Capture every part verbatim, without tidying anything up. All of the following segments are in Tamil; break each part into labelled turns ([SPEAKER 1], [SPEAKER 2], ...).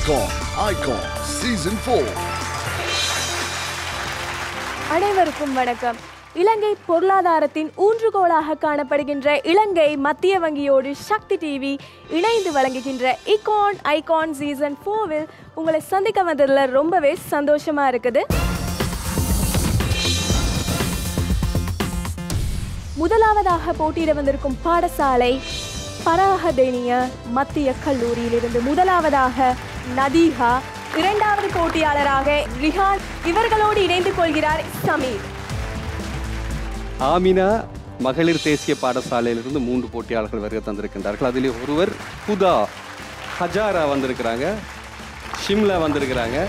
[SPEAKER 1] Icon, Icon Season four.
[SPEAKER 2] அனைவருக்கும் வணக்கம். இலங்கை பொருளாதாரத்தின் ஊன்றுகோலாக காணப்படுகின்ற இலங்கை மத்திய வங்கியோடு சக்தி டிவி இணைந்து வழங்குகின்ற இகான் ஐகான் சீசன் ஃபோரில் உங்களை சந்திக்க வந்ததில் ரொம்பவே சந்தோஷமா இருக்குது. முதலாவதாக போட்டியிட வந்திருக்கும் பாடசாலை பராகதேனிய மத்திய கல்லூரியிலிருந்து முதலாவதாக நதீஹா, இரண்டாவது போட்டியாளராக ரிஹான், இவர்களோடு இணைந்து கொள்கிறார் சமீர்.
[SPEAKER 3] ஆமினா மகளிர் தேசிய பாடசாலையிலிருந்து மூன்று போட்டியாளர்கள் வருகை தந்திருக்கின்றார்கள். அதில் ஒருவர் ஹுதா ஹஜாரா வந்திருக்கிறாங்க, ஷிம்லா வந்திருக்கிறாங்க.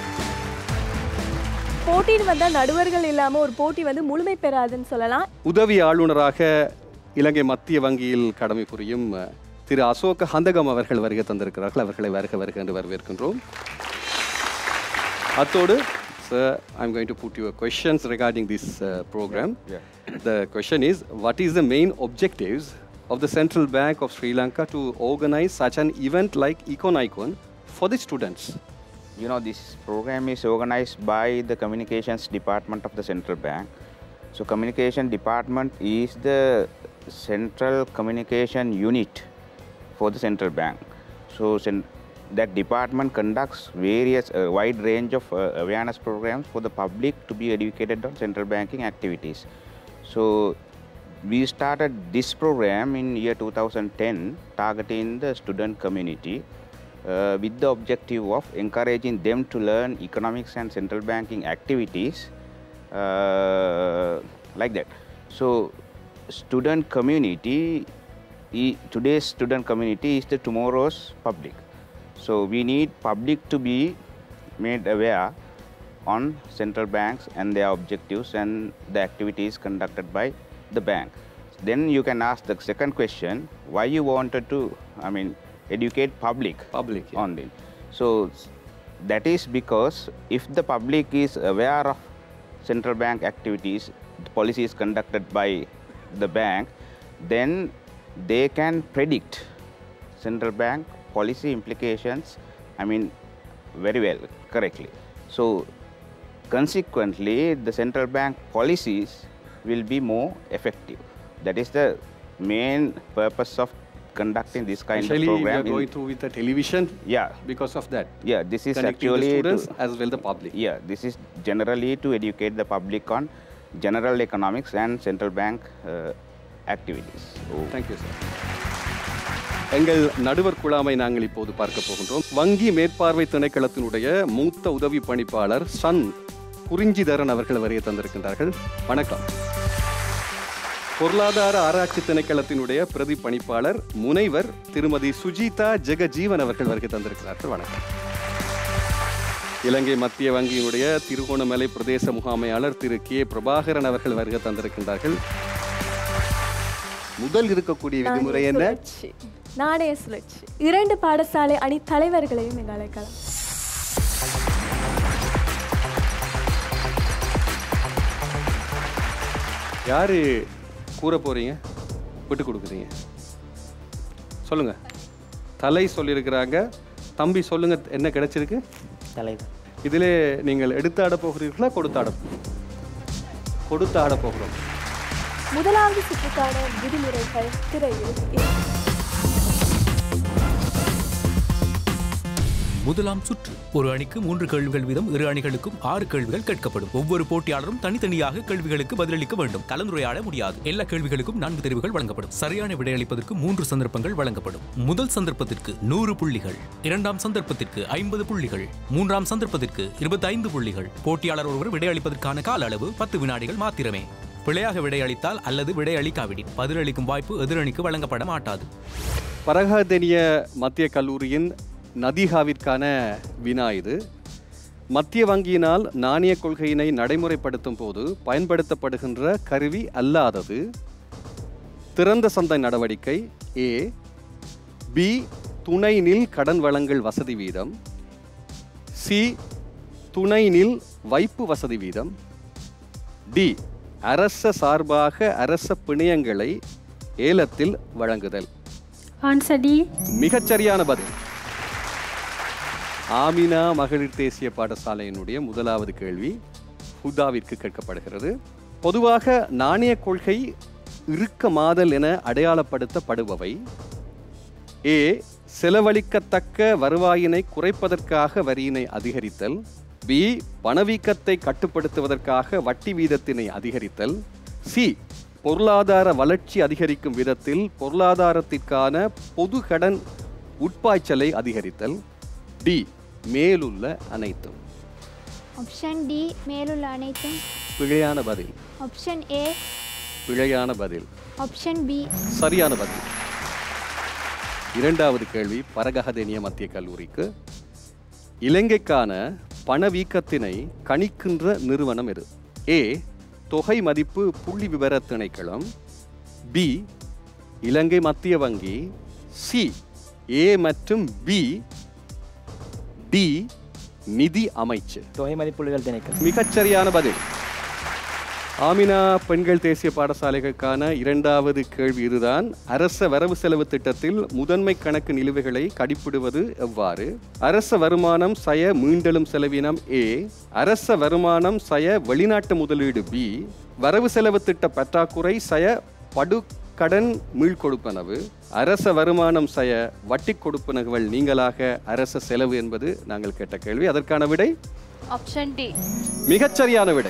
[SPEAKER 2] போட்டியில் வந்த நடுவர்கள் இல்லாமல் ஒரு போட்டி வந்து முழுமை பெறாதுன்னு சொல்லலாம்.
[SPEAKER 3] உதவி ஆளுநராக இலங்கை மத்திய வங்கியில் கடமை புரியும் திரு அசோக ஹந்தகம் அவர்கள் வருகை தந்திருக்கிறார்கள். அவர்களை வருக வருக என்று வரவேற்கின்றோம். அத்தோடு sir, I'm going to put you questions regarding this uh, program. Yeah. The question is, what is the main objectives of the Central Bank of Sri Lanka to organize such an event like Econ Icon for the students?
[SPEAKER 4] You know, this program is organized by the Communications Department of the Central Bank. So, Communication Department is the central communication unit for the Central Bank. So, that department conducts various uh, wide range of uh, awareness programs for the public to be educated on central banking activities. So, we started this program in year two thousand ten, targeting the student community uh, with the objective of encouraging them to learn economics and central banking activities uh, like that. So, student community, today's student community is the tomorrow's public. So, we need public to be made aware on central banks and their objectives and the activities conducted by the bank. Then you can ask the second question, why you wanted to, I mean, educate public,
[SPEAKER 3] public yeah.
[SPEAKER 4] on it. So, that is because if the public is aware of central bank activities, the policies conducted by the bank, then they can predict central bank policy implications, I mean, very well, correctly. So, consequently, the central bank policies will be more effective. That is the main purpose of conducting this kind
[SPEAKER 3] actually,
[SPEAKER 4] of program.
[SPEAKER 3] Actually, we are going through with the television.
[SPEAKER 4] Yeah.
[SPEAKER 3] Because of that.
[SPEAKER 4] Yeah, this is
[SPEAKER 3] connecting
[SPEAKER 4] actually
[SPEAKER 3] the students
[SPEAKER 4] to,
[SPEAKER 3] as well the public.
[SPEAKER 4] Yeah, this is generally to educate the public on general economics and central bank uh, activities.
[SPEAKER 3] Oh. Thank you, sir. எங்கள் நடுவர் குழாமை நாங்கள் இப்போது பார்க்க போகின்றோம். வங்கி மேற்பார்வை திணைக்களத்தினுடைய மூத்த உதவி பணிப்பாளர் சன் குறிஞ்சிதரன் அவர்கள் வருகை தந்திருக்கின்றார்கள். வணக்கம். பொருளாதார ஆராய்ச்சி திணைக்களத்தினுடைய பிரதி பணிப்பாளர் முனைவர் திருமதி சுஜிதா ஜெகஜீவன் அவர்கள் வருகை தந்திருக்கிறார்கள். வணக்கம். இலங்கை மத்திய வங்கியினுடைய திருகோணமலை பிரதேச முகாமையாளர் திரு கே பிரபாகரன் அவர்கள் வருகை தந்திருக்கின்றார்கள். முதல் இருக்கக்கூடிய விதிமுறை என்ன?
[SPEAKER 2] நாணய சுழற்சி. இரண்டு பாடசாலை அணி தலைவர்களையும் எங்கள் அழைக்கலாம்.
[SPEAKER 3] யாரு கூற போறீங்க, விட்டு கொடுக்குறீங்க? சொல்லுங்க. தலை சொல்லியிருக்கிறாங்க. தம்பி சொல்லுங்க, என்ன கிடைச்சிருக்கு?
[SPEAKER 5] தலைவர்.
[SPEAKER 3] இதிலே நீங்கள் எடுத்து ஆட போகிறீர்களா, கொடுத்து ஆட? கொடுத்து ஆட போகிறோம்.
[SPEAKER 2] முதலாவது சுற்றுக்கான விதிமுறைகள் திரையில்.
[SPEAKER 6] முதலாம் சுற்று. ஒரு அணிக்கு மூன்று கேள்விகள் வீதம், இரு அணிகளுக்கும் ஆறு கேள்விகள் கேட்கப்படும். ஒவ்வொரு போட்டியாளரும் தனித்தனியாக கேள்விகளுக்கு பதிலளிக்க வேண்டும். கலந்துரையாட முடியாது. எல்லா கேள்விகளுக்கும் நான்கு தெரிவுகள் வழங்கப்படும். சரியான விடையளிப்பதற்கு மூன்று சந்தர்ப்பங்கள் வழங்கப்படும். முதல் சந்தர்ப்பத்திற்கு நூறு புள்ளிகள், இரண்டாம் சந்தர்ப்பத்திற்கு ஐம்பது புள்ளிகள், மூன்றாம் சந்தர்ப்பத்திற்கு இருபத்தி ஐந்து புள்ளிகள். போட்டியாளர் ஒருவர் விடையளிப்பதற்கான கால அளவு பத்து வினாடிகள் மாத்திரமே. பிழையாக விடையளித்தால் அல்லது விடையளிக்காவிடின் பதிலளிக்கும் வாய்ப்பு எதிரணிக்கு வழங்கப்பட மாட்டாது.
[SPEAKER 3] பரகாதெனிய மத்திய கல்லூரியின் நதிகாவிற்கான வினா இது. மத்திய வங்கியினால் நாணய கொள்கையினை நடைமுறைப்படுத்தும் போது பயன்படுத்தப்படுகின்ற கருவி அல்லாதது திறந்த சந்தை நடவடிக்கை ஏ, பி துணை நில் கடன் வழங்கல் வசதி வீதம், சி துணை நில் வைப்பு வசதி வீதம், டி அரச சார்பாக அரச பிணையங்களை ஏலத்தில் வழங்குதல்.
[SPEAKER 7] Answer D.
[SPEAKER 3] மிகச்சரியான பதில். ஆமினா மகளிர் தேசிய பாடசாலையினுடைய முதலாவது கேள்வி ஹுதாவிற்கு கேட்கப்படுகிறது. பொதுவாக நாணய கொள்கை இறுக்கமாதல் என அடையாளப்படுத்தப்படுபவை ஏ செலவழிக்கத்தக்க வருவாயினை குறைப்பதற்காக வரியினை அதிகரித்தல், பி பணவீக்கத்தை கட்டுப்படுத்துவதற்காக வட்டி வீதத்தினை அதிகரித்தல், சி பொருளாதார வளர்ச்சி அதிகரிக்கும் விதத்தில் பொருளாதாரத்திற்கான பொது கடன் உட்பாய்ச்சலை அதிகரித்தல், டி மேலுள்ள அனைத்தும்.
[SPEAKER 5] ஆப்ஷன் டி மேலுள்ள அனைத்தும்.
[SPEAKER 3] பிழையான பதில்.
[SPEAKER 5] ஆப்ஷன் ஏ
[SPEAKER 3] பிழையான பதில்.
[SPEAKER 5] ஆப்ஷன் பி
[SPEAKER 3] சரியான பதில். இரண்டாவது கேள்வி பரகஹதேனிய மத்திய கல்லூரிக்கு. இலங்கைக்கான பணவீக்கத்தினை கணிக்கின்ற நிறுவனம் எது? ஏ தொகை மதிப்பு புள்ளி விவர திணைக்களம், பி இலங்கை மத்திய வங்கி, சி ஏ மற்றும் பி, டி நிதி அமைச்சு.
[SPEAKER 7] தொகை மதிப்புள்ளிகள் திணைக்களம்.
[SPEAKER 3] மிகச்சரியான பதில். ஆமினா பெண்கள் தேசிய பாடசாலைகளுக்கான இரண்டாவது கேள்வி இதுதான். அரச வரவு செலவு திட்டத்தில் முதன்மை கணக்கு நிலுவைகளை கடிப்பிடுவது எவ்வாறு? அரச வருமானம் சய மீண்டெழும் செலவினம் ஏ, அரச வருமானம் சய வெளிநாட்டு முதலீடு பி, வரவு செலவு திட்ட பற்றாக்குறை சய படு கடன் மீள்கொடுப்பனவு, அரச வருமானம் சய வட்டி கொடுப்பனவுகள் நீங்களாக அரச செலவு என்பது நாங்கள் கேட்ட கேள்வி. அதற்கான விடை
[SPEAKER 2] ஆப்ஷன் டி.
[SPEAKER 3] மிகச்சரியான விடை.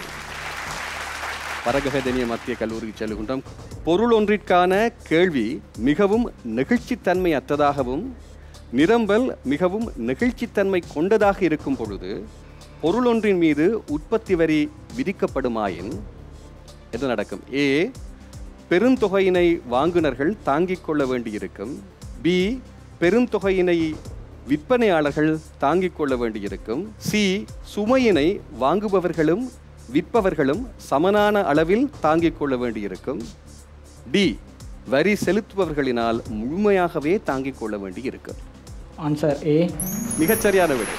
[SPEAKER 3] பரகஹதேனிய மத்திய கல்லூரிக்கு செல்கின்றோம். பொருள் ஒன்றிற்கான கேள்வி மிகவும் நெகிழ்ச்சித்தன்மை அற்றதாகவும் நிரம்பல் மிகவும் நெகிழ்ச்சித்தன்மை கொண்டதாக இருக்கும் பொழுது பொருள் ஒன்றின் மீது உற்பத்தி வரி விதிக்கப்படுமாயின் என்ன நடக்கும்? ஏ பெருந்தொகையினை வாங்குனர்கள் தாங்கிக் கொள்ள வேண்டியிருக்கும், பி பெருந்தொகையினை விற்பனையாளர்கள் தாங்கிக் கொள்ள வேண்டியிருக்கும், சி சுமையினை வாங்குபவர்களும் விற்பவர்களும் சமனான அளவில் தாங்கிக் கொள்ள வேண்டியிருக்கும், டி வரி செலுத்துபவர்களினால் முழுமையாகவே தாங்கிக் கொள்ள வேண்டியிருக்கும்.
[SPEAKER 7] Answer A.
[SPEAKER 3] மிகச்சரியான விடை.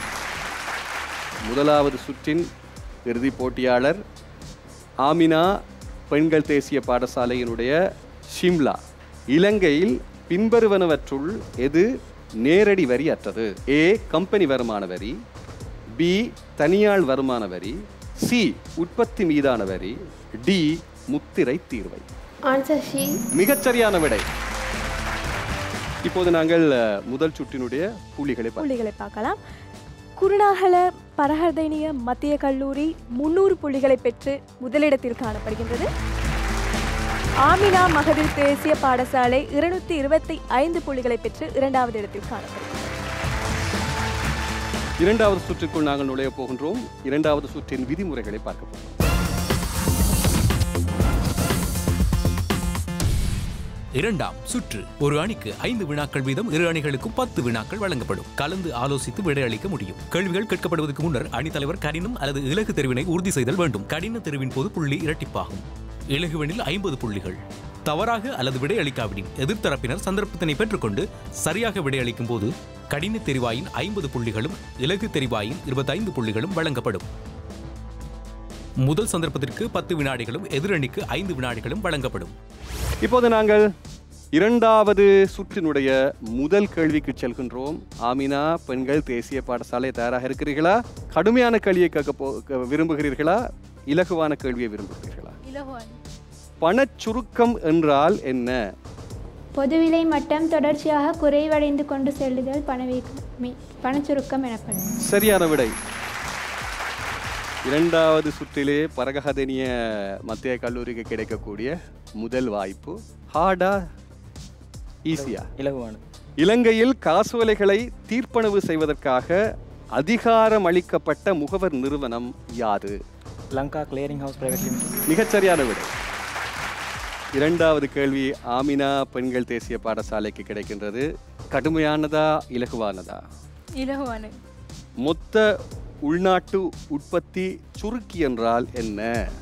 [SPEAKER 3] முதலாவது சுற்றின் இறுதிப் போட்டியாளர் ஆமினா பெண்கள் தேசிய பாடசாலையினுடைய ஷிம்லா. இலங்கையில் பின்வருவனவற்றுள் எது நேரடி வரி அற்றது? ஏ கம்பெனி வருமான வரி, பி தனியார் வருமான வரி, சி உற்பத்தி மீதான வரி, டி முத்திரை தீர்வை.
[SPEAKER 5] Answer C.
[SPEAKER 3] மிகச்சரியான விடை. இப்போது நாங்கள் முதல் சுற்றினுடைய புள்ளிகளை
[SPEAKER 2] புள்ளிகளை பார்க்கலாம். குருநாகல பரகஹதேனிய மத்திய கல்லூரி முன்னூறு புள்ளிகளை பெற்று முதலிடத்தில் காணப்படுகின்றது. ஆமினா மகளிர் தேசிய பாடசாலை இருநூத்தி இருபத்தி ஐந்து புள்ளிகளை பெற்று இரண்டாவது இடத்தில் காணப்படுகிறது.
[SPEAKER 3] இரண்டாவது சுற்றுக்குள் நாங்கள் நுழைய போகின்றோம். இரண்டாவது சுற்றின் விதிமுறைகளை பார்க்க போகிறோம்.
[SPEAKER 6] இரண்டாம் சுற்று. ஒரு அணிக்கு ஐந்து வினாக்கள் வீதம், இரு அணிகளுக்கும் பத்து வினாக்கள் வழங்கப்படும். கலந்து ஆலோசித்து விடையளிக்க முடியும். கேள்விகள் கேட்கப்படுவதற்கு முன்னர் அணித்தலைவர் கடினம் அல்லது இலகு தெரிவினை உறுதி செய்தல் வேண்டும். கடின தெரிவின் போது புள்ளி இரட்டிப்பாகும். இலகுவெனில் ஐம்பது புள்ளிகள். தவறாக அல்லது விடையளிக்காவிடின் எதிர்த்தரப்பினர் சந்தர்ப்பத்தினை பெற்றுக்கொண்டு சரியாக விடையளிக்கும் போது கடின தெரிவாயின் ஐம்பது புள்ளிகளும் இலகு தெரிவாயின் இருபத்தைந்து புள்ளிகளும் வழங்கப்படும். முதல் சந்தர்ப்பத்திற்கு பத்து வினாடிகளும் எதிரணிக்கு ஐந்து வினாடிகளும் வழங்கப்படும்.
[SPEAKER 3] இப்போது நாங்கள் இரண்டாவது சுற்றினுடைய முதல் கேள்விக்கு செல்கின்றோம். ஆமினா பெண்கள் தேசிய பாடசாலை தயாராக இருக்கிறீர்களா? கடுமையான கேள்வியை கேட்க விரும்புகிறீர்களா? இலகுவான கேள்வியை விரும்புகிறீர்களா? பணச்சுருக்கம் என்றால் என்ன?
[SPEAKER 5] பொதுவிலை மட்டம் தொடர்ச்சியாக குறைவடைந்து கொண்டு செல்லுதல் பணவீக்கம் பணச்சுருக்கம் எனப்படும்.
[SPEAKER 3] சரியான விடை. இரண்டாவது சுற்றிலே பரகஹதேனிய மத்திய கல்லூரிக்கு கிடைக்கக்கூடிய முதல் வாய்ப்பு. ஹார்டா ஈஸியா?
[SPEAKER 7] இலகுவானது.
[SPEAKER 3] இலங்கையில் காசோலைகளை தீர்ப்பனவு செய்வதற்காக அதிகாரம் அளிக்கப்பட்ட முகவர் நிறுவனம் யாது?
[SPEAKER 7] Lanka clearing house private limited.
[SPEAKER 3] மிகச்சரியான விடை. இரண்டாவது கேள்வி ஆமினா பெண்கள் தேசிய பாடசாலைக்கு கிடைக்கின்றது. கடுமையானதா இலகுவானதா?
[SPEAKER 2] இலகுவானது.
[SPEAKER 3] மொத்த உள்நாட்டு உற்பத்தி சுருக்கி என்றால் என்ன?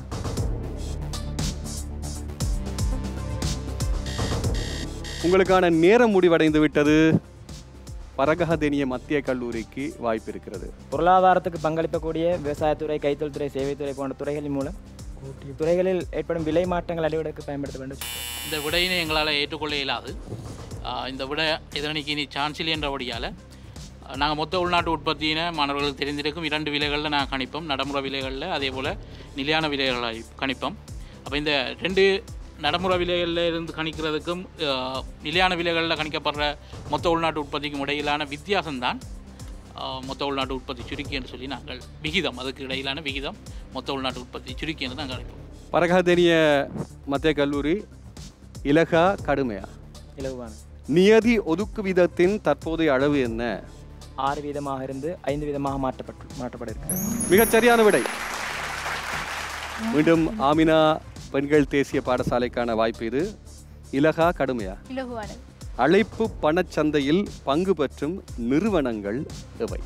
[SPEAKER 3] உங்களுக்கான நேரம் முடிவடைந்து விட்டது. பரகஹதேனிய மத்திய கல்லூரிக்கு வாய்ப்பு இருக்கிறது.
[SPEAKER 7] பொருளாதாரத்துக்கு பங்களிக்கக்கூடிய விவசாயத்துறை, கைத்தொழில்துறை, சேவைத்துறை போன்ற துறைகளின் மூலம் துறைகளில் ஏற்படும் விலை மாற்றங்கள் அடிவடைக்கு பயன்படுத்த வேண்டும்.
[SPEAKER 8] இந்த விடையினை எங்களால் ஏற்றுக்கொள்ள இயலாது. இந்த விட எதிரணிக்கு இனி சான்ஸ் இல்லை என்றபடியால் நாங்கள் மொத்த உள்நாட்டு உற்பத்தியினை மாணவர்களுக்கு தெரிந்திருக்கும் இரண்டு விலைகளில் நாங்கள் கணிப்போம். நடைமுறை விலைகளில் அதே போல் நிலையான விலைகளை கணிப்போம். அப்போ இந்த ரெண்டு நடைமுறை விலைகளில் இருந்து கணிக்கிறதுக்கும் நிலையான விலைகளில் கணிக்கப்படுற மொத்த உள்நாட்டு உற்பத்திக்கும் இடையிலான வித்தியாசம்தான் மொத்த உள்நாட்டு உற்பத்தி சுருக்கி என்று சொல்லி நாங்கள் விகிதம், அதுக்கு இடையிலான விகிதம் மொத்த உள்நாட்டு உற்பத்தி சுருக்கி என்று நாங்கள் அழைப்போம்.
[SPEAKER 3] பரகாதேனிய மத்திய கல்லூரி இலகா கடுமையா?
[SPEAKER 7] இலகுவான.
[SPEAKER 3] நியதி ஒதுக்கு வீதத்தின் தற்போதைய அளவு என்ன?
[SPEAKER 7] ஆறு வீதமாக இருந்து ஐந்து வீதமாக மாற்றப்பட்டு மாற்றப்பட இருக்கிறது.
[SPEAKER 3] மிகச் சரியான விடை. மீண்டும் ஆமினா பெண்கள் தேசிய பாடசாலைக்கான வாய்ப்பு இது. இலகா கடுமையா?
[SPEAKER 5] இலகுவானது.
[SPEAKER 3] அழைப்பு பணச்சந்தையில் பங்கு பெற்றும் நிறுவனங்கள் எவை?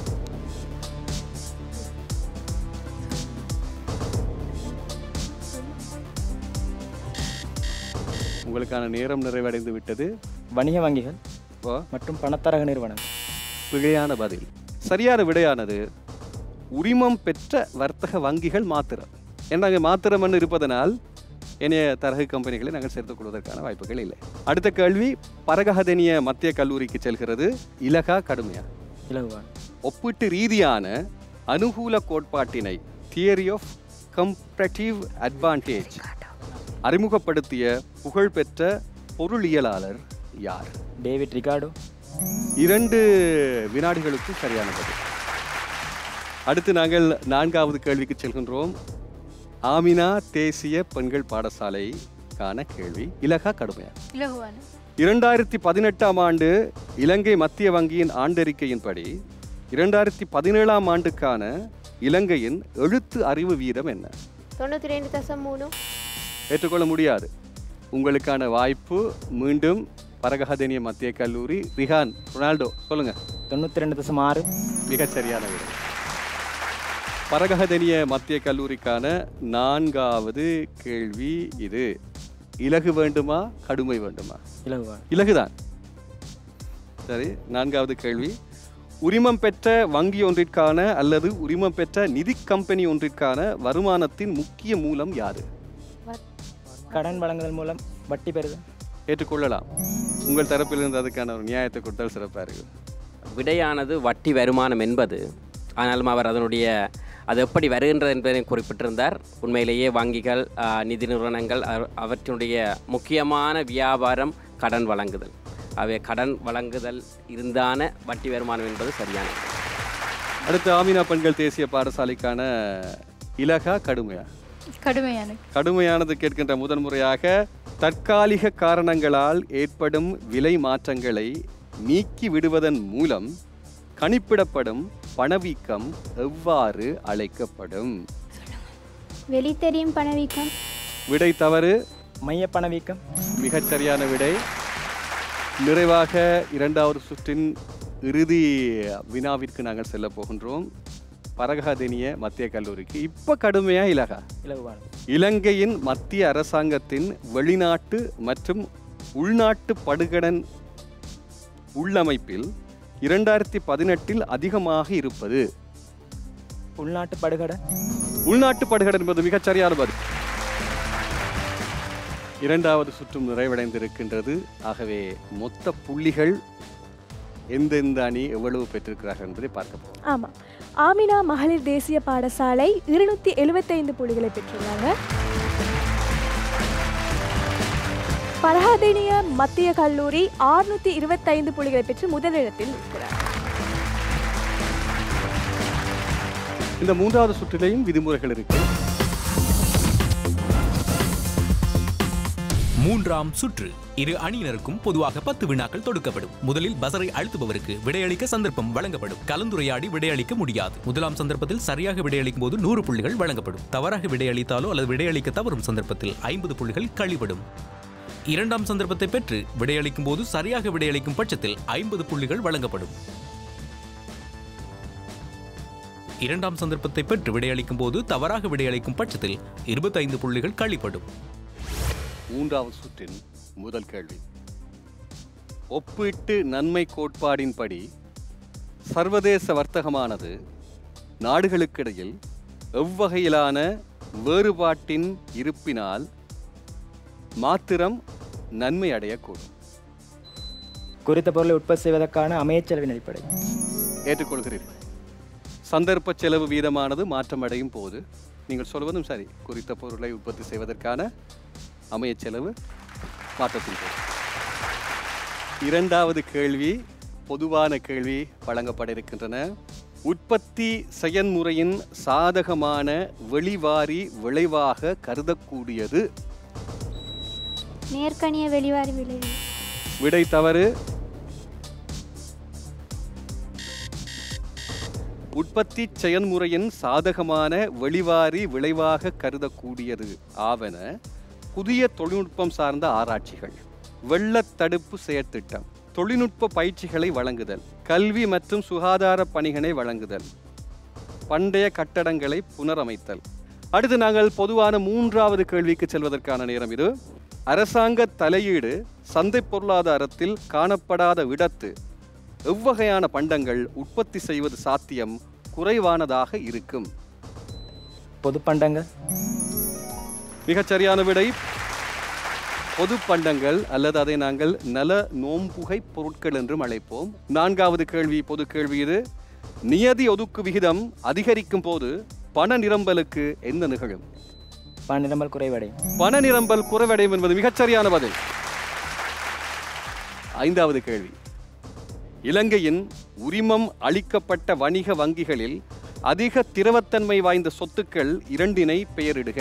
[SPEAKER 3] உங்களுக்கான நேரம் நிறைவடைந்து விட்டது.
[SPEAKER 7] வணிக வங்கிகள் மற்றும் பணத்தரக நிறுவனம்.
[SPEAKER 3] பிழையான பதில். சரியான விடையானது உரிமம் பெற்ற வர்த்தக வங்கிகள் மாத்திரம். ஏன்னா மாத்திரம் என்று இருப்பதனால் இணைய தரகு கம்பெனிகளை நாங்கள் சேர்த்துக் கொள்வதற்கான வாய்ப்புகள் இல்லை. அடுத்த கேள்வி பரகாதேனிய மத்திய கல்லூரிக்கு செல்கிறது. இலகா கடுமையா?
[SPEAKER 7] இலகுவான.
[SPEAKER 3] ஒப்பீட்டு ரீதியான அனுகூல கோட்பாட்டினை தியரி ஆஃப் கம்பேரிட்டிவ் அட்வான்டேஜ் அறிமுகப்படுத்திய புகழ்பெற்ற பொருளியலாளர் யார்?
[SPEAKER 7] David Ricardo.
[SPEAKER 3] இரண்டு வினாடிகளுக்கு சரியான பதில். அடுத்து நாங்கள் நான்காவது கேள்விக்கு செல்கின்றோம். ஆமினா தேசிய பெண்கள் பாடசாலைக்கான கேள்வி. இலகா கடுமையா?
[SPEAKER 5] இலகுவான.
[SPEAKER 3] இரண்டாயிரத்தி பதினெட்டாம் ஆண்டு இலங்கை மத்திய வங்கியின் ஆண்டறிக்கையின்படி இரண்டாயிரத்தி பதினேழாம் ஆண்டுக்கான இலங்கையின் எழுத்து அறிவு வீதம் என்ன?
[SPEAKER 5] தொண்ணூற்றி ரெண்டு தசம் மூணு.
[SPEAKER 3] ஏற்றுக்கொள்ள முடியாது. உங்களுக்கான வாய்ப்பு மீண்டும் பரகாதேனிய மத்திய கல்லூரி. ரிஹான் ரொனால்டோ சொல்லுங்க.
[SPEAKER 7] தொண்ணூற்றி ரெண்டு தசம் ஆறு.
[SPEAKER 3] மிகச் சரியான விடை. பரகாதேனிய மத்திய கல்லூரிக்கான நான்காவது கேள்வி இது. இலகு வேண்டுமா கடுமை வேண்டுமா?
[SPEAKER 7] இலகுவான்.
[SPEAKER 3] இலகுதான். சரி, நான்காவது கேள்வி. உரிமம் பெற்ற வங்கி ஒன்றிற்கான அல்லது உரிமம் பெற்ற நிதி கம்பெனி ஒன்றிற்கான வருமானத்தின் முக்கிய மூலம் யாது?
[SPEAKER 7] கடன் வழங்குதல் மூலம் வட்டி பெறுதல்.
[SPEAKER 3] ஏற்றுக்கொள்ளலாம். உங்கள் தரப்பிலிருந்து அதுக்கான ஒரு நியாயத்தை கொடுத்தால் சிறப்பாக இருக்குது.
[SPEAKER 9] விடையானது வட்டி வருமானம் என்பது. ஆனாலும் அவர் அதனுடைய அது எப்படி வருகின்றது என்பதை குறிப்பிட்டிருந்தார். உண்மையிலேயே வங்கிகள், நிதி நிறுவனங்கள் அவற்றினுடைய முக்கியமான வியாபாரம் கடன் வழங்குதல். அவை கடன் வழங்குதல் இருந்தான வட்டி வருமானம் என்பது சரியானது.
[SPEAKER 3] அடுத்து ஆமினா பெண்கள் தேசிய பாடசாலைக்கான இலகா கடுமையா?
[SPEAKER 5] கடுமையானது.
[SPEAKER 3] கடுமையானது கேட்கின்ற முதன் முறையாக தற்காலிக காரணங்களால் ஏற்படும் விலை மாற்றங்களை நீக்கி விடுவதன் மூலம் கணிப்பிடப்படும் பணவீக்கம் எவ்வாறு அழைக்கப்படும்?
[SPEAKER 5] வெளித்தெரியும் பணவீக்கம்.
[SPEAKER 3] விடை தவறு.
[SPEAKER 7] மைய பணவீக்கம்.
[SPEAKER 3] மிகச் சரியான விடை. நிறைவாக இரண்டாவது சுற்றின் இறுதி வினாவிற்கு நாங்கள் செல்ல போகின்றோம். பரகாதேனிய மத்திய கல்லூரிக்கு இப்ப கடுமையா இலகா?
[SPEAKER 7] இலகுவான.
[SPEAKER 3] இலங்கையின் மத்திய அரசாங்கத்தின் வெளிநாட்டு மற்றும் உள்நாட்டு படுகடன் உள்ளமைப்பில் இரண்டாயிரத்தி பதினெட்டில் அதிகமாக இருப்பது?
[SPEAKER 7] உள்நாட்டு படுகடன்.
[SPEAKER 3] உள்நாட்டு படுகடன் என்பது மிகச் சரியான பதில். இரண்டாவது சுற்றும் நிறைவடைந்திருக்கின்றது. ஆகவே மொத்த புள்ளிகள் எந்தெந்த அணி எவ்வளவு பெற்றிருக்கிறார்கள் என்பதை பார்க்க போகிறோம்.
[SPEAKER 2] ஆமாம், ஆமினா மகளிர் தேசிய பாடசாலை இருநூத்தி எழுபத்தைந்து புள்ளிகளை பெற்றுள்ளாங்க. பரகாதேனிய மத்திய கல்லூரி ஆறுநூத்தி இருபத்தைந்து புள்ளிகளை பெற்று முதலிடத்தில் இருக்கிறார்.
[SPEAKER 3] இந்த மூன்றாவது சுற்றிலையும் விதிமுறைகள் இருக்கு.
[SPEAKER 6] மூன்றாம் சுற்று. இரு அணியினருக்கும் பொதுவாக பத்து வினாக்கள் தொடுக்கப்படும். முதலில் பசரை அழுத்துபவருக்கு விடையளிக்க சந்தர்ப்பம் வழங்கப்படும். கலந்துரையாடி விடையளிக்க முடியாது. முதலாம் சந்தர்ப்பத்தில் சரியாக விடையளிக்கும் போது நூறு புள்ளிகள் வழங்கப்படும். தவறாக விடையளித்தாலோ அல்லது விடையளிக்க தவறும் சந்தர்ப்பத்தில் ஐம்பது புள்ளிகள் கழிவிடும். இரண்டாம் சந்தர்ப்பத்தை பெற்று விடையளிக்கும் போது சரியாக விடையளிக்கும் பட்சத்தில் ஐம்பது புள்ளிகள் வழங்கப்படும். இரண்டாம் சந்தர்ப்பத்தை பெற்று விடையளிக்கும் போது தவறாக விடையளிக்கும் பட்சத்தில் இருபத்தைந்து புள்ளிகள் கழிப்படும்.
[SPEAKER 3] மூன்றாவது சுற்றின் முதல் கேள்வி. ஒப்பீட்டு நன்மை கோட்பாடின்படி சர்வதேச வர்த்தகமானது நாடுகளுக்கிடையில் எவ்வகையிலான வேறுபாட்டின் இருப்பினால் மாத்திரம் நன்மை அடையக்கூடும்?
[SPEAKER 7] குறித்த பொருளை உற்பத்தி செய்வதற்கான அமைச்சரவின் அடிப்படை.
[SPEAKER 3] ஏற்றுக்கொள்கிறீர்கள். சந்தர்ப்ப செலவு வீதமானது மாற்றமடையும் போது நீங்கள் சொல்வதும் சரி, குறித்த பொருளை உற்பத்தி செய்வதற்கான அமைய செலவு மாற்றத்தின் போது. இரண்டாவது கேள்வி பொதுவான கேள்வி வழங்கப்பட இருக்கின்றன. உற்பத்தி செயன்முறையின் சாதகமான வெளிவாரி விளைவாக கருதக்கூடியது.
[SPEAKER 5] நேர்கணிய வெளிவாரி விளைவு.
[SPEAKER 3] விடை தவறு. உற்பத்தி செயன்முறையின் சாதகமான வெளிவாரி விளைவாக கருதக்கூடியது ஆவன புதிய தொழில்நுட்பம் சார்ந்த ஆராய்ச்சிகள், வெள்ளத் தடுப்பு செயற்திட்டம், தொழில்நுட்ப பயிற்சிகளை வழங்குதல், கல்வி மற்றும் சுகாதார பணிகளை வழங்குதல், பண்டைய கட்டடங்களை புனரமைத்தல். அடுத்து நாங்கள் பொதுவான மூன்றாவது கேள்விக்கு செல்வதற்கான நேரம் இது. அரசாங்க தலையீடு சந்தை பொருளாதாரத்தில் காணப்படாத விடத்து எவ்வகையான பண்டங்கள் உற்பத்தி செய்வது சாத்தியம் குறைவானதாக இருக்கும்?
[SPEAKER 7] பொது பண்டங்கள்.
[SPEAKER 3] மிகச்சரியான விடை பொது பண்டங்கள், அல்லது அதை நாங்கள் நல நோம்புகை பொருட்கள் என்றும் அழைப்போம். நான்காவது கேள்வி பொது கேள்வி இது. நியதி ஒதுக்கு விகிதம் அதிகரிக்கும் போது பண நிரம்பலுக்கு என்ன நிகழும்?
[SPEAKER 7] பண நிரம்பல் குறைவடையும்.
[SPEAKER 3] பண நிரம்பல் குறைவடையும் என்பது மிகச்சரியான பதில். ஐந்தாவது கேள்வி. இலங்கையின் உரிமம் அளிக்கப்பட்ட வணிக வங்கிகளில் அதிக திரவத்தன்மை வாய்ந்த சொத்துக்கள் இரண்டினை பெயரிடுக.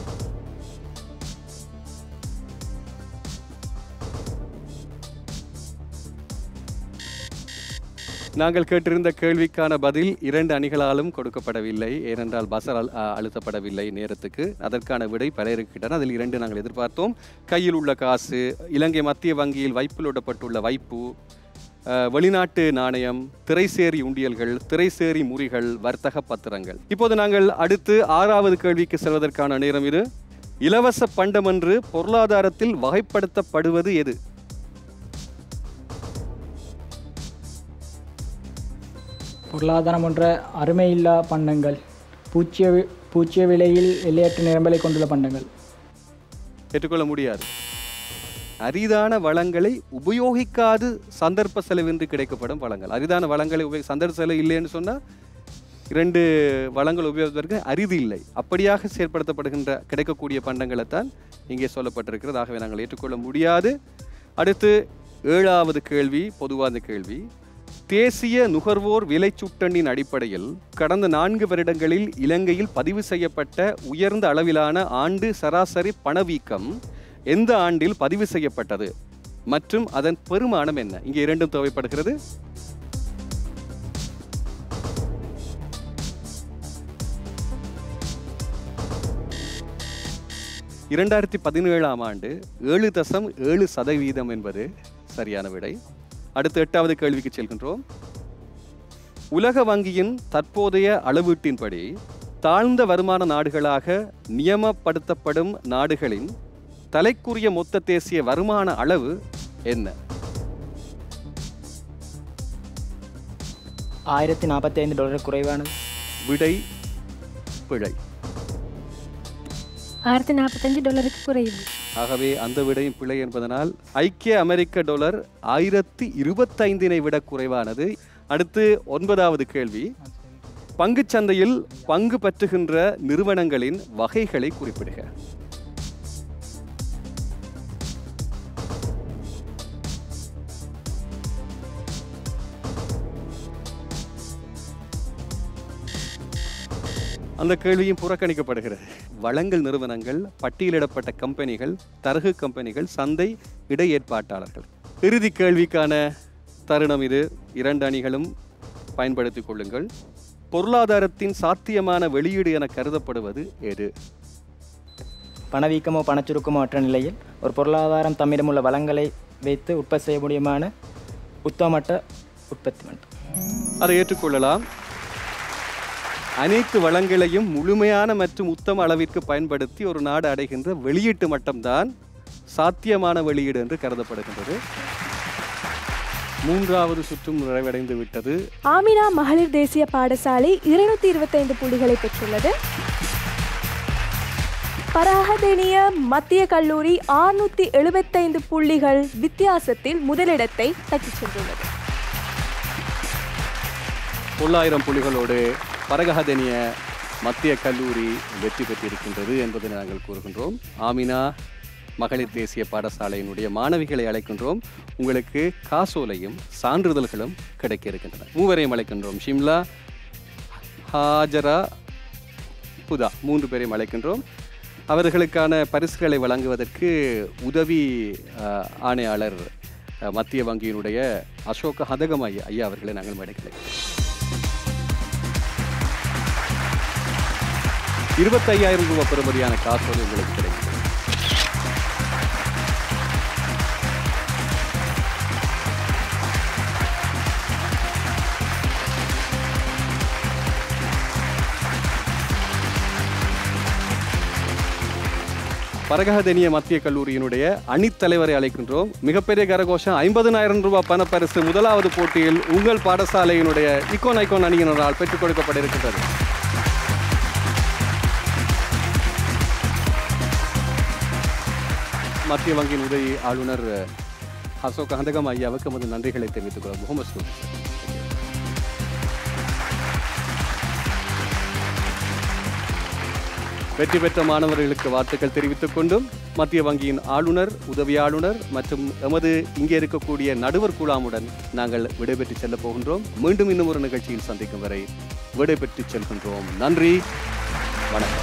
[SPEAKER 3] நாங்கள் கேட்டிருந்த கேள்விக்கான பதில் இரண்டு அணிகளாலும் கொடுக்கப்படவில்லை, ஏனென்றால் பசர் அழுத்தப்படவில்லை நேரத்துக்கு. அதற்கான விடை பல இருக்கின்றன. அதில் இரண்டு நாங்கள் எதிர்பார்த்தோம். கையில் உள்ள காசு, இலங்கை மத்திய வங்கியில் வைப்பில் விடப்பட்டுள்ள வைப்பு, வெளிநாட்டு நாணயம், திரைசேரி உண்டியல்கள், திரைசேரி முறிகள், வர்த்தக பத்திரங்கள். இப்போது நாங்கள் அடுத்து ஆறாவது கேள்விக்கு செல்வதற்கான நேரம் இது. இலவச பண்டம் என்று பொருளாதாரத்தில் வகைப்படுத்தப்படுவது எது?
[SPEAKER 7] பொருளாதாரம் என்ற அருமையில்லா பண்டங்கள், பூச்சிய பூச்சிய விலையில் எல்லையற்ற நிரம்பலை கொண்டுள்ள பண்டங்கள்.
[SPEAKER 3] ஏற்றுக்கொள்ள முடியாது. அரிதான வளங்களை உபயோகிக்காது சந்தர்ப்ப செலவின்றி கிடைக்கப்படும் வளங்கள். அரிதான வளங்களை உபயோக சந்தர்ப்ப செலவு இல்லைன்னு சொன்னால் இரண்டு வளங்கள் உபயோகிப்பதற்கு அரிது இல்லை. அப்படியாக செயற்படுத்தப்படுகின்ற கிடைக்கக்கூடிய பண்டங்களைத்தான் இங்கே சொல்லப்பட்டிருக்கிறது. ஆகவே நாங்கள் ஏற்றுக்கொள்ள முடியாது. அடுத்து ஏழாவது கேள்வி பொதுவான கேள்வி. தேசிய நுகர்வோர் விலை சுட்டணின் அடிப்படையில் கடந்த நான்கு வருடங்களில் இலங்கையில் பதிவு செய்யப்பட்ட உயர்ந்த அளவிலான ஆண்டு சராசரி பணவீக்கம் எந்த ஆண்டில் பதிவு செய்யப்பட்டது மற்றும் அதன் பெருமானம் என்ன? இங்கே இரண்டும் தேவைப்படுகிறது. இரண்டாயிரத்தி பதினேழாம் ஆண்டு ஏழு தசம் ஏழு சதவீதம் என்பது சரியான விடை. அடுத்த எட்டாவது கேள்விக்கு செல்கின்றோம். உலக வங்கியின் தற்போதைய அளவீட்டின்படி தாழ்ந்த வருமான நாடுகளாக நியமப்படுத்தப்படும் நாடுகளின் தலைக்குரிய மொத்த தேசிய வருமான அளவு என்ன?
[SPEAKER 7] ஆயிரத்தி நாற்பத்தி ஐந்து டாலர் குறைவானது.
[SPEAKER 3] விடை பிழை.
[SPEAKER 5] ஆயிரத்தி நாற்பத்தஞ்சு டாலருக்கு குறைவு.
[SPEAKER 3] ஆகவே அந்த விடையும் பிழை என்பதனால் ஐக்கிய அமெரிக்க டாலர் ஆயிரத்தி இருபத்தைந்தினை விட குறைவானது. அடுத்து ஒன்பதாவது கேள்வி. பங்குச் சந்தையில் பங்கு பற்றுகின்ற நிறுவனங்களின் வகைகளை குறிப்பிடுக. அந்த கேள்வியும் புறக்கணிக்கப்படுகிறது. வழங்கல் நிறுவனங்கள், பட்டியலிடப்பட்ட கம்பெனிகள், தரகு கம்பெனிகள், சந்தை இடையேற்பாட்டாளர்கள். இறுதி கேள்விக்கான தருணம் இது. இரண்டு அணிகளும் பயன்படுத்திக் கொள்ளுங்கள். பொருளாதாரத்தின் சாத்தியமான வெளியீடு என கருதப்படுவது எது?
[SPEAKER 7] பணவீக்கமோ பணச்சுருக்கமோ அற்ற நிலையில் ஒரு பொருளாதாரம் தம்மிடமுள்ள வளங்களை வைத்து உற்பத்தி செய்ய முடியுமான உத்தமட்ட உற்பத்தி மட்டும்.
[SPEAKER 3] அதை ஏற்றுக்கொள்ளலாம். அனைத்து வளங்களையும் முழுமையான மற்றும் உத்தம அளவிற்கு பயன்படுத்தி ஒரு நாடு அடைகின்ற வெளியீட்டு மட்டம்தான் சாத்தியமான வெளியீடு என்று கருதப்படுகின்றது. மூன்றாவது சுற்றும் நிறைவடைந்து விட்டது.
[SPEAKER 2] ஆமினா மகளிர் தேசிய பாடசாலை இருநூத்தி இருபத்தைந்து புள்ளிகளை பெற்றுள்ளது. பராகதேனிய மத்திய கல்லூரி ஆறுநூத்தி எழுபத்தைந்து புள்ளிகள் வித்தியாசத்தில் முதலிடத்தை தட்டிச் சென்றுள்ளது.
[SPEAKER 3] தொள்ளாயிரம் புள்ளிகளோடு பரகஹதனிய மத்திய கல்லூரி வெற்றி பெற்றிருக்கின்றது என்பதை நாங்கள் கூறுகின்றோம். ஆமினா மகளிர் தேசிய பாடசாலையினுடைய மாணவிகளை அழைக்கின்றோம். உங்களுக்கு காசோலையும் சான்றிதழ்களும் கிடைக்க இருக்கின்றன. மூவரையும் அழைக்கின்றோம். ஷிம்லா, ஹாஜரா, புதா மூன்று பேரையும் அழைக்கின்றோம். அவர்களுக்கான பரிசுகளை வழங்குவதற்கு உதவி ஆணையாளர் மத்திய வங்கியினுடைய அசோக ஹதகம் ஐயா ஐயா அவர்களை நாங்கள் மேடைக்கிறோம். இருபத்தையாயிரம் ரூபாய் பெறுமதியான காசோலை உங்களுக்கு கிடைக்கும். பரகஹதனிய மத்திய கல்லூரியினுடைய அணித்தலைவரை அழைக்கின்றோம். மிகப்பெரிய கரகோஷம், ஐம்பதனாயிரம் ரூபாய் பணப்பரிசு முதலாவது போட்டியில் உங்கள் பாடசாலையினுடைய இக்கோன் ஐகோன் அணியினரால் பெற்றுக் கொடுக்கப்பட இருக்கின்றது. மத்திய வங்கியின் உதவி ஆளுநர் அசோக் ஹதகம் ஐயாவுக்கு நமது நன்றிகளை தெரிவித்துக் கொள்வோம். முகமது ஸ்டூ வெற்றி பெற்ற மாணவர்களுக்கு வாழ்த்துக்கள் தெரிவித்துக் கொண்டும் மத்திய வங்கியின் ஆளுநர், உதவி ஆளுநர் மற்றும் எமது இங்கே இருக்கக்கூடிய நடுவர் குழாமுடன் நாங்கள் விடைபெற்று செல்ல போகின்றோம். மீண்டும் இன்னும் ஒரு நிகழ்ச்சியில் சந்திக்கும் வரை விடைபெற்று செல்கின்றோம். நன்றி, வணக்கம்.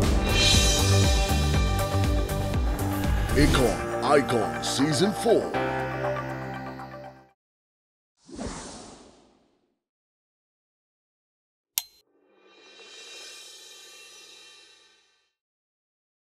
[SPEAKER 1] Icon Icon Season four.